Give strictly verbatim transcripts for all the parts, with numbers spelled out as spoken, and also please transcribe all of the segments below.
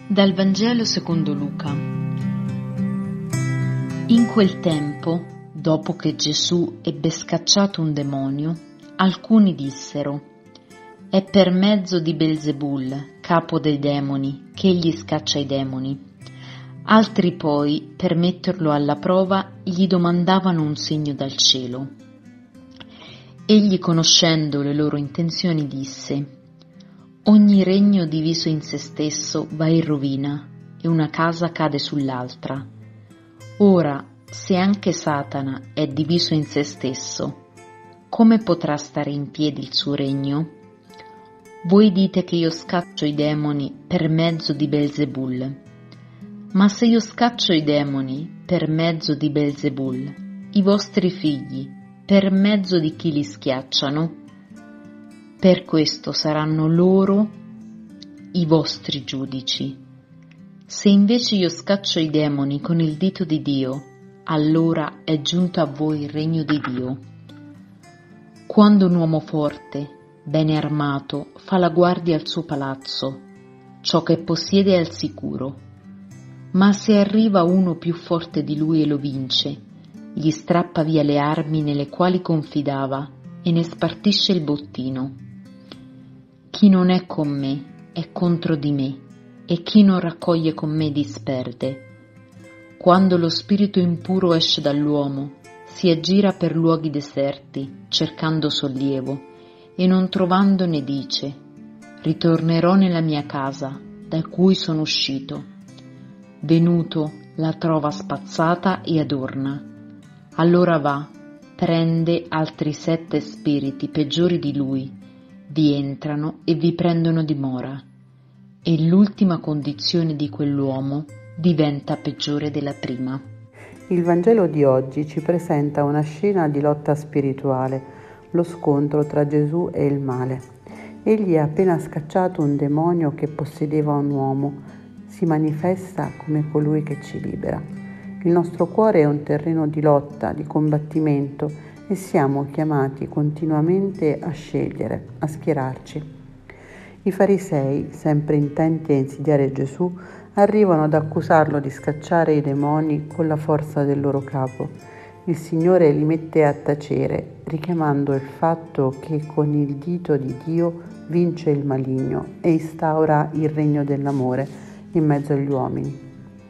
Dal Vangelo secondo Luca. In quel tempo, dopo che Gesù ebbe scacciato un demonio, alcuni dissero: «È per mezzo di Belzebul, capo dei demoni, che egli scaccia i demoni». Altri poi, per metterlo alla prova, gli domandavano un segno dal cielo. Egli, conoscendo le loro intenzioni, disse: «Ogni regno diviso in se stesso va in rovina e una casa cade sull'altra. Ora, se anche Satana è diviso in se stesso, come potrà stare in piedi il suo regno? Voi dite che io scaccio i demoni per mezzo di Belzebul. Ma se io scaccio i demoni per mezzo di Belzebul, i vostri figli per mezzo di chi li schiacciano? Per questo saranno loro i vostri giudici. Se invece io scaccio i demoni con il dito di Dio, allora è giunto a voi il regno di Dio. Quando un uomo forte, bene armato, fa la guardia al suo palazzo, ciò che possiede è al sicuro. Ma se arriva uno più forte di lui e lo vince, gli strappa via le armi nelle quali confidava e ne spartisce il bottino. Chi non è con me è contro di me, e chi non raccoglie con me disperde. Quando lo spirito impuro esce dall'uomo, si aggira per luoghi deserti, cercando sollievo, e non trovandone dice: ritornerò nella mia casa, da cui sono uscito. Venuto, la trova spazzata e adorna. Allora va, prende altri sette spiriti peggiori di lui, vi entrano e vi prendono dimora, e l'ultima condizione di quell'uomo diventa peggiore della prima. Il Vangelo di oggi ci presenta una scena di lotta spirituale, lo scontro tra Gesù e il male. Egli ha appena scacciato un demonio che possedeva un uomo, si manifesta come colui che ci libera. Il nostro cuore è un terreno di lotta, di combattimento, e siamo chiamati continuamente a scegliere, a schierarci. I farisei, sempre intenti a insidiare Gesù, arrivano ad accusarlo di scacciare i demoni con la forza del loro capo. Il Signore li mette a tacere, richiamando il fatto che con il dito di Dio vince il maligno e instaura il regno dell'amore in mezzo agli uomini.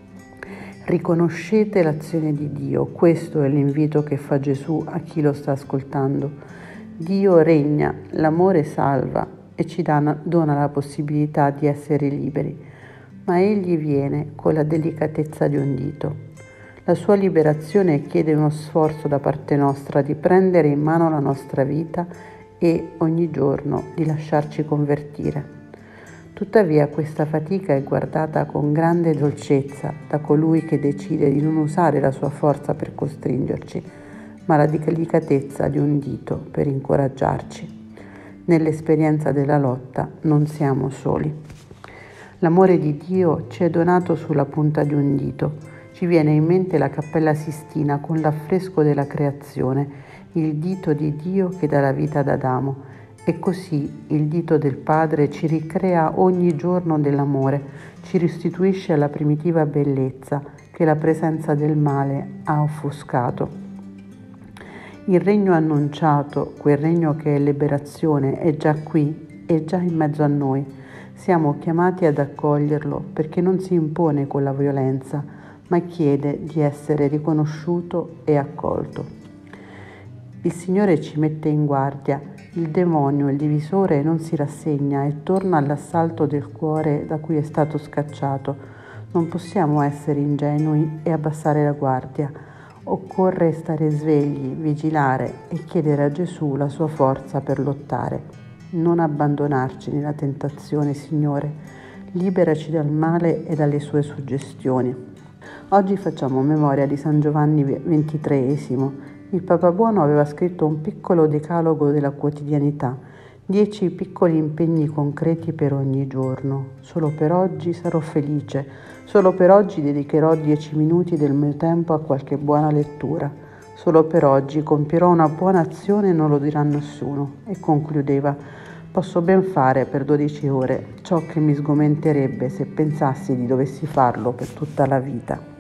Riconoscete l'azione di Dio, questo è l'invito che fa Gesù a chi lo sta ascoltando. Dio regna, l'amore salva e ci dona la possibilità di essere liberi, ma Egli viene con la delicatezza di un dito. La sua liberazione chiede uno sforzo da parte nostra di prendere in mano la nostra vita e ogni giorno di lasciarci convertire. Tuttavia questa fatica è guardata con grande dolcezza da colui che decide di non usare la sua forza per costringerci, ma la delicatezza di un dito per incoraggiarci. Nell'esperienza della lotta non siamo soli. L'amore di Dio ci è donato sulla punta di un dito. Ci viene in mente la Cappella Sistina con l'affresco della creazione, il dito di Dio che dà la vita ad Adamo. E così il dito del Padre ci ricrea ogni giorno dell'amore, ci restituisce alla primitiva bellezza che la presenza del male ha offuscato. Il regno annunciato, quel regno che è liberazione, è già qui, è già in mezzo a noi. Siamo chiamati ad accoglierlo perché non si impone con la violenza, ma chiede di essere riconosciuto e accolto. Il Signore ci mette in guardia. Il demonio, il divisore, non si rassegna e torna all'assalto del cuore da cui è stato scacciato. Non possiamo essere ingenui e abbassare la guardia. Occorre stare svegli, vigilare e chiedere a Gesù la sua forza per lottare. Non abbandonarci nella tentazione, Signore. Liberaci dal male e dalle sue suggestioni. Oggi facciamo memoria di San Giovanni ventitreesimo. Il Papa Buono aveva scritto un piccolo decalogo della quotidianità, dieci piccoli impegni concreti per ogni giorno. Solo per oggi sarò felice, solo per oggi dedicherò dieci minuti del mio tempo a qualche buona lettura, solo per oggi compierò una buona azione e non lo dirà nessuno. E concludeva: posso ben fare per dodici ore ciò che mi sgomenterebbe se pensassi di dovessi farlo per tutta la vita.